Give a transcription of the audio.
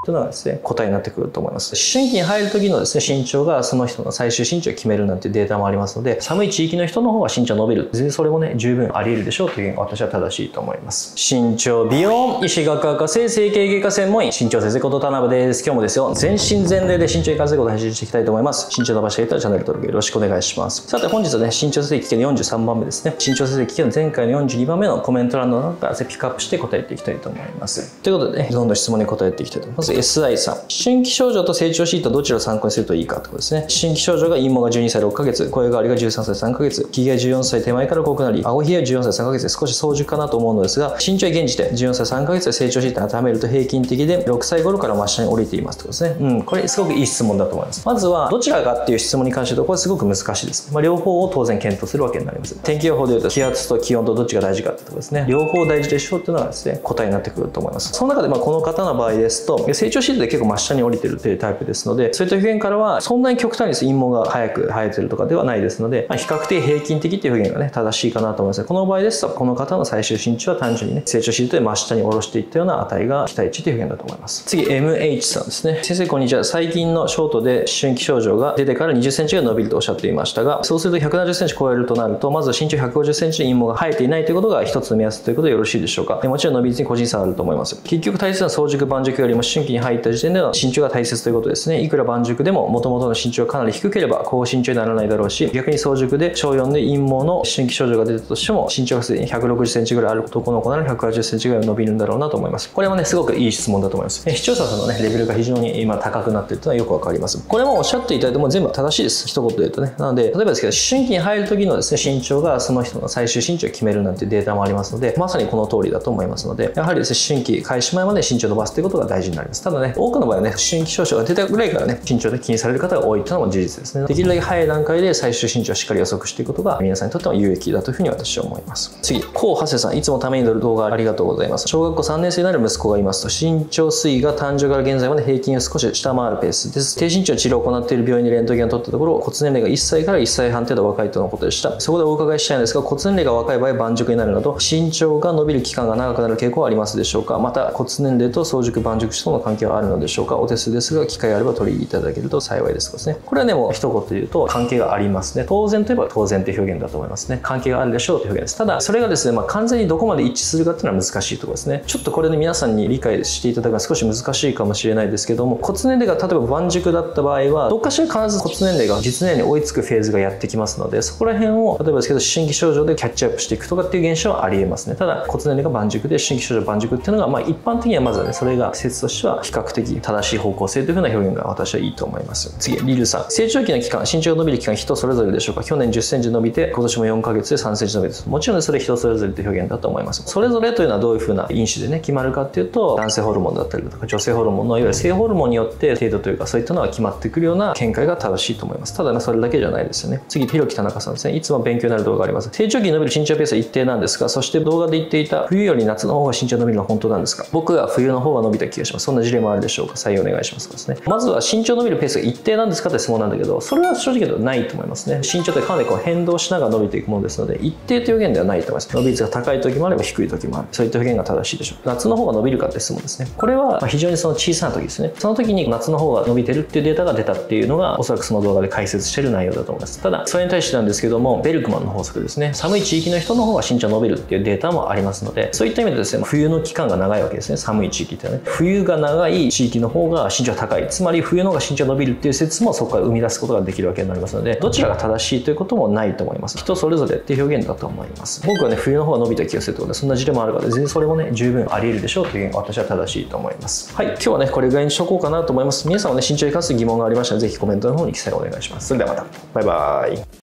というのがですね、答えになってくると思います。思春期に入る時のですね、身長がその人の最終身長を決めるなんていうデータもありますので、寒い地域の人の方が身長伸びる。全然それもね、十分あり得るでしょうというふうに私は正しいと思います。身長美容医師学科生整形外科専門医身長先生こと田辺です。今日もですよ、全身全霊で身長に関することを配信していきたいと思います。身長伸ばしていたらチャンネル登録よろしくお願いします。さて本日はね、身長先生危険の43番目ですね。身長先生危険の前回の42番目のコメント欄の中からピックアップして答えていきたいと思います。ということでね、どんどん質問に答えていきたいと思います。まず SI さん。思春期症状と成長シートどちらを参考にするといいかってことですね。思春期症状が陰毛が12歳6ヶ月、声変わりが13歳3ヶ月、ひげが14歳手前から濃くなり、顎ひげが14歳3ヶ月で少し早熟かなと思うのですが、身長は現時点14歳3ヶ月で成長シートに当てはめると平均的で6歳頃から真下に降りていますってことですね。これすごくいい質問だと思います。まずはどちらかっていう質問に関して言うとこれすごく難しいです。両方を当然検討するわけになります。天気予報で言うと気圧と気温とどっちが大事かってことですね。両方大事でしょうっていうのがですね、答えになってくると思います。その中でこの方の場合ですと、成長シートで結構真下に降りてるというタイプですので、そういった表現からはそんなに極端に陰毛が早く生えてるとかではないですので、比較的平均的っていう表現がね、正しいかなと思います。この場合ですと、この方の最終身長は単純にね、成長シートで真下に下ろしていったような値が期待値という表現だと思います。次、MH さんですね。先生こんにちは。最近のショートで思春期症状が出てから20センチが伸びるとおっしゃっていましたが、そうすると170センチ超えるとなると、まず身長150センチで陰毛が生えていないということが一つの目安ということでよろしいでしょうか。もちろん伸び率に個人差あると思います。結局大切な早熟晩熟よりも思春期に入った時点での身長が大切ということですね。いくら晩熟でも元々の身長がかなり低ければ高身長にならないだろうし、逆に早熟で小4で陰毛の思春期症状が出たとしても身長がすでに160センチぐらいある男の子なら180センチぐらい伸びるんだろうなと思います。これはね、すごくいい質問だと思います。視聴者さんのね、レベルが非常に今高くなっているというのはよくわかります。これもおっしゃっていただいても全部正しいです。一言で言うとね。なので、例えばですけど、思春期に入る時のですね、身長がその人の最終身長を決めるなんていうデータもありますので、まさにこの通りだと思いますので、やはりですね、思春期開始前まで身長を伸ばすということが大事になります。ただね、多くの場合はね、思春期症状が出たぐらいからね、身長で気にされる方が多いというのも事実ですね。できるだけ早い段階で最終身長をしっかり予測していくことが皆さんにとっても有益だというふうに私は思います。次、コウハセさん、いつもためになる動画ありがとうございます。小学校3年生になる息子がいますと、身長推移が誕生から現在まで平均を少し下回るペースです。低身長の治療を行っている病院にレントゲンを取ったところ、骨年齢が1歳から1歳半程度若いとのことでした。そこでお伺いしたいんですが、骨年齢が若い場合、晩熟になるなど、身長が伸びる期間が長くなる傾向はありますでしょうか。また、骨年齢と早熟晩熟種との関係はあるのでしょうか。お手数ですが、機会があれば取り入れていただけると幸いですね。これはね、もう一言言うと、関係がありますね。当然といえば当然という表現だと思いますね。関係があるでしょうという表現です。ただ、それがですね、完全にどこまで一致するかっていうのは難しいところですね。ちょっとこれで皆さんに理解していただくのは少し難しいかもしれないですけども、骨年齢が例えば晩熟だった場合は、どっかしら必ず骨年齢が実年齢に追いつくフェーズがやってきますので、そこら辺を、例えばですけど、思春期症状でキャッチアップしていくとかっていう現象はありえますね。ただ、骨年齢が晩熟で思春期症状晩熟っていうのが、一般的にはまずはね、それが説としては比較的正しい方向性というふうな表現が私はいいと思います。次、リルさん。成長期の期間、身長が伸びる期間、人それぞれでしょうか。去年10センチ伸びて、今年も4ヶ月で3センチ伸びです。もちろんそれ人それぞれという表現だと思います。それぞれというのはどういうふうな因子でね、決まるかっていうと、男性ホルモンだったりだとか、女性ホルモンのいわゆる性ホルモンによって程度というか、そういったのは決まってくるような見解が正しいと思います。ただね、それだけじゃないですよね。次、ひろき田中さんですね。いつも勉強になる動画があります。成長期に伸びる身長ペースは一定なんですが、そして動画で言っていた冬より夏の方が身長伸びるのは本当なんですか。僕は冬の方が伸びた気がします。そんな事例もあるでしょうか。採用お願いしますですね。まずは身長伸びるペースが一定なんですかって質問なんだけど、それは正直言うとないと思いますね。身長ってかなり変動しながら伸びていくものですので、一定という表現ではないと思います。伸び率が高い時もあれば低い時もある。そういった表現が正しいでしょう。夏の方が伸びるかって質問ですね。これは非常にその小さな時ですね。その時に夏の方が伸びてるっていうデータが出たっていうのが、おそらくその動画で解説している内容だと思います。ただ、それに対してなんですけども、ベルクマンの法則ですね。寒い地域の人の方が身長伸びるっていうデータもありますので、そういった意味でですね、冬の期間が長いわけですね。寒い地域ってね。冬が長い地域の方が身長高い。つまり冬の方が身長伸びるっていう説もそこから生み出すことができるわけになりますので、どちらが正しいということもないと思います。人それぞれっていう表現だと思います。僕はね、冬の方が伸びた気がするということで、そんな事例もあるから、全然それもね、十分あり得るでしょうという私は正しいと思います。はい。今日はね、これぐらいにしとこうかなと思います。皆さんもね、身長に関する疑問がありましたら、ぜひコメントの方に記載をお願いします。それではまた。バイバーイ。